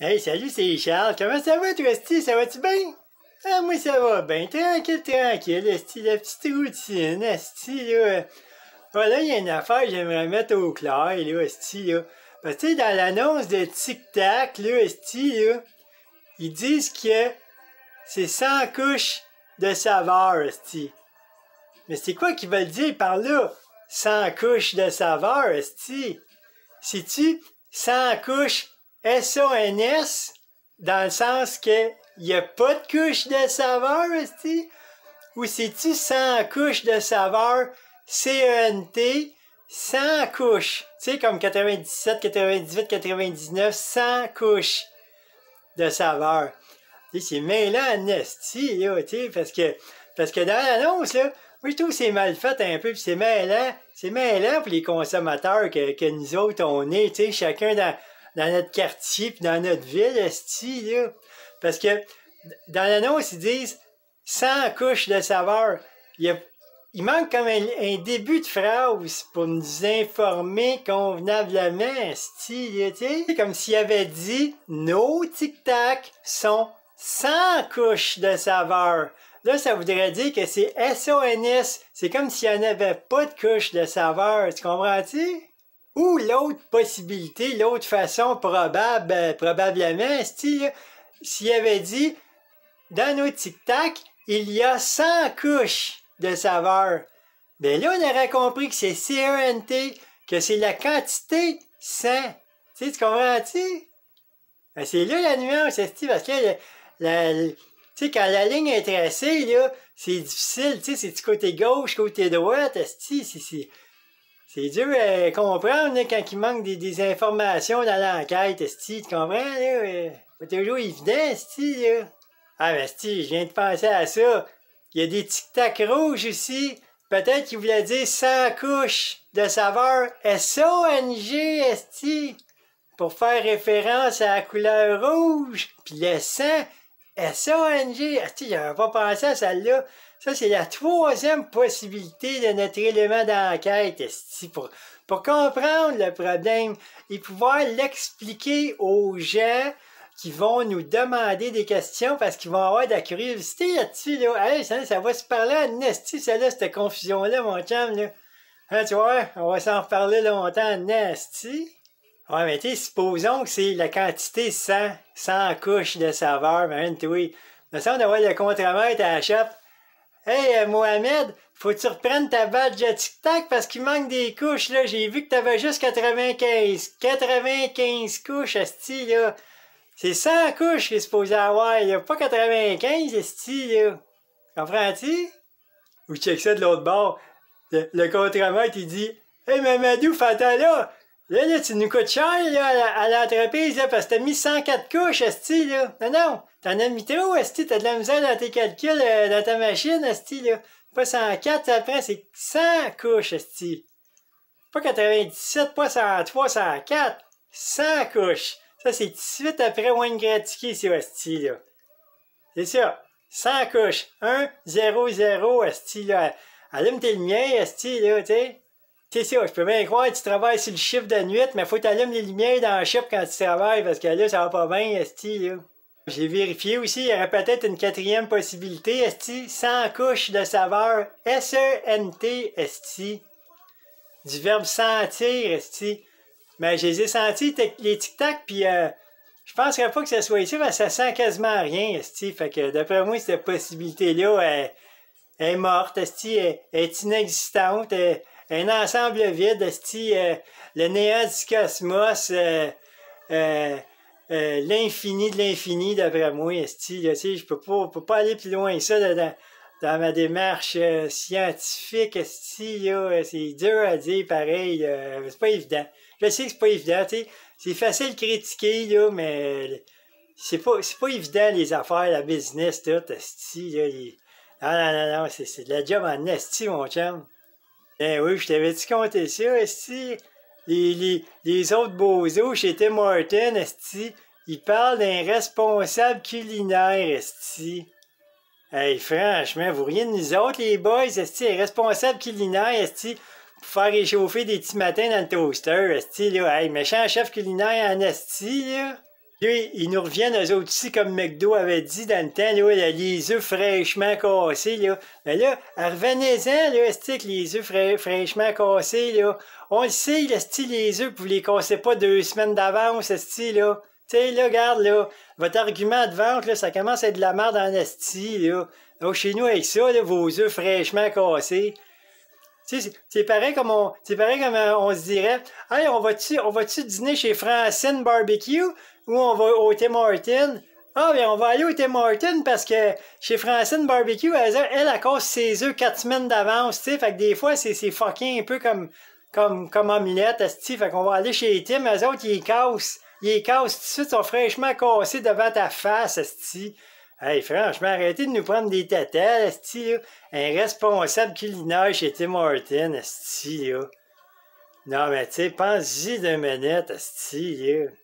Hey, salut, c'est Charles. Comment ça va, toi, esti? Ça va-tu bien? Ah, moi, ça va bien. Tranquille, tranquille, esti. La petite routine, esti, là. Voilà, il y a une affaire que j'aimerais mettre au clair, là, esti, là. Parce que, tu sais, dans l'annonce de Tic Tac, là, esti, là, ils disent que c'est 100 couches de saveur, esti. Mais c'est quoi qu'ils veulent dire par là? 100 couches de saveur, esti? C'est-tu 100 couches SONS, dans le sens que il n'y a pas de couche de saveur, esti? Ou c'est-tu 100 couches de saveur CENT, 100 couches? Tu sais, comme 97, 98, 99, 100 couches de saveur. Tu sais, c'est mêlant en esti, là, tu sais, parce que dans l'annonce, là, moi, je trouve que c'est mal fait un peu, puis c'est mêlant pour les consommateurs que nous autres, on est, tu sais, chacun dans notre quartier, puis dans notre ville, esti, là. Parce que dans l'annonce, ils disent 100 couches de saveur. Il manque comme un début de phrase pour nous informer convenablement, esti, là, tu sais. Comme s'il avait dit, nos tic-tac sont 100 couches de saveur. Là, ça voudrait dire que c'est SONS. C'est comme s'il n'y en avait pas de couche de saveur. Tu comprends-tu? Ou l'autre possibilité, l'autre façon probablement, s'il avait dit, dans nos tic-tac, il y a 100 couches de saveur. Ben là, on aurait compris que c'est CENT, que c'est la quantité 100. Tu comprends-tu? Ben, c'est là la nuance, parce que tu sais, quand la ligne est tracée, là, c'est difficile, tu sais, c'est du côté gauche, côté droite, c'est dur à comprendre, là, quand il manque des informations dans l'enquête, tu comprends, là, pas toujours évident, là. Ah, ben, je viens de penser à ça. Il y a des tic-tac rouges aussi. Peut-être qu'il voulait dire 100 couches de saveur SONG, pour faire référence à la couleur rouge, puis le sang, SONG, j'avais pas pensé à celle-là. Ça, c'est la troisième possibilité de notre élément d'enquête, pour comprendre le problème et pouvoir l'expliquer aux gens qui vont nous demander des questions parce qu'ils vont avoir de la curiosité là-dessus, là. Hey, ça va se parler à Nasty, celle-là, cette confusion-là, mon chum, là. Hein, tu vois, on va s'en reparler longtemps à Nasty. Ouais, mais tu sais, supposons que c'est la quantité 100 couches de saveur, man, oui. Il me semble d'avoir le contremaître à la shop. Hey, Mohamed, faut que tu reprennes ta badge de tic-tac parce qu'il manque des couches, là. J'ai vu que t'avais juste 95 couches, esti, là. C'est 100 couches qu'il est supposé avoir, il n'y a pas 95, esti, là. Comprends-tu? Ou check ça de l'autre bord. Le contremaître, il dit, hey, Mamadou, fais-toi là. Là, tu nous coûtes cher, là, à l'entreprise, là, parce que t'as mis 104 couches, esti, là. Non, t'en as mis trop, esti, t'as de la misère dans tes calculs, dans ta machine, esti, là. Pas 104, après, c'est 100 couches, esti. Pas 97, pas 103, 104. 100 couches. Ça, c'est tout de suite après Wayne Gretzky, c'est esti, là. C'est ça. 100 couches. 1, 0, 0, esti, là. Allume tes lumières, esti, là, tu sais. C'est ça, je peux bien croire que tu travailles sur le chiffre de nuit, mais faut t'allumer les lumières dans le chiffre quand tu travailles, parce que là, ça va pas bien, esti, là. J'ai vérifié aussi, il y aurait peut-être une quatrième possibilité, esti, 100 couches de saveur, S-E-N-T, esti. Du verbe sentir, esti. Mais je les ai sentis, les tic-tac, puis je penserais pas que ça soit ici, parce que ça sent quasiment rien, esti. Fait que d'après moi, cette possibilité-là, elle est morte, esti, elle est inexistante, un ensemble vide, esti, le néant du cosmos, l'infini de l'infini, d'après moi, esti, là, tu sais, je peux pas aller plus loin que ça dans ma démarche scientifique, esti, là, c'est dur à dire, pareil, c'est pas évident. Je sais que c'est pas évident, tu sais, c'est facile de critiquer, là, mais c'est pas évident, les affaires, la business, tout, esti, là, non, c'est de la job en esti, mon chum. Ben oui, je t'avais-tu compté ça, esti? Les autres bozos chez Tim Hortons, esti, ils parlent d'un responsable culinaire, esti. Hey, franchement, vous riez de nous autres, les boys, esti, un responsable culinaire, esti, pour faire réchauffer des petits matins dans le toaster, esti, là. Hey, méchant chef culinaire en esti, là. Puis, ils nous reviennent, eux autres aussi, comme McDo avait dit dans le temps, là, les œufs fraîchement cassés, là. Mais là, revenez-en, là, avec les œufs fraîchement cassés, là. On le sait, là, les œufs, vous les cassez pas 2 semaines d'avance, là. Tu sais, là, regarde, là, votre argument de vente, là, ça commence à être de la merde en esti, là. Donc, chez nous, avec ça, là, vos œufs fraîchement cassés. Tu sais, c'est pareil comme on se dirait, hey, on va-tu dîner chez Francine Barbecue ou on va au Tim Hortons? Ah, bien, on va aller au Tim Hortons parce que chez Francine Barbecue, elle casse ses œufs 4 semaines d'avance, tu sais. Fait que des fois, c'est fucking un peu comme omelette, esti. Fait qu'on va aller chez Tim, eux autres, ils les cassent tout de suite, sont fraîchement cassés devant ta face, esti. Hey, franchement, arrêtez de nous prendre des tatas, esti, là. Un responsable culinaire chez Tim Hortons, esti, là. Non, mais tu sais, pense-y 2 minutes, esti, là.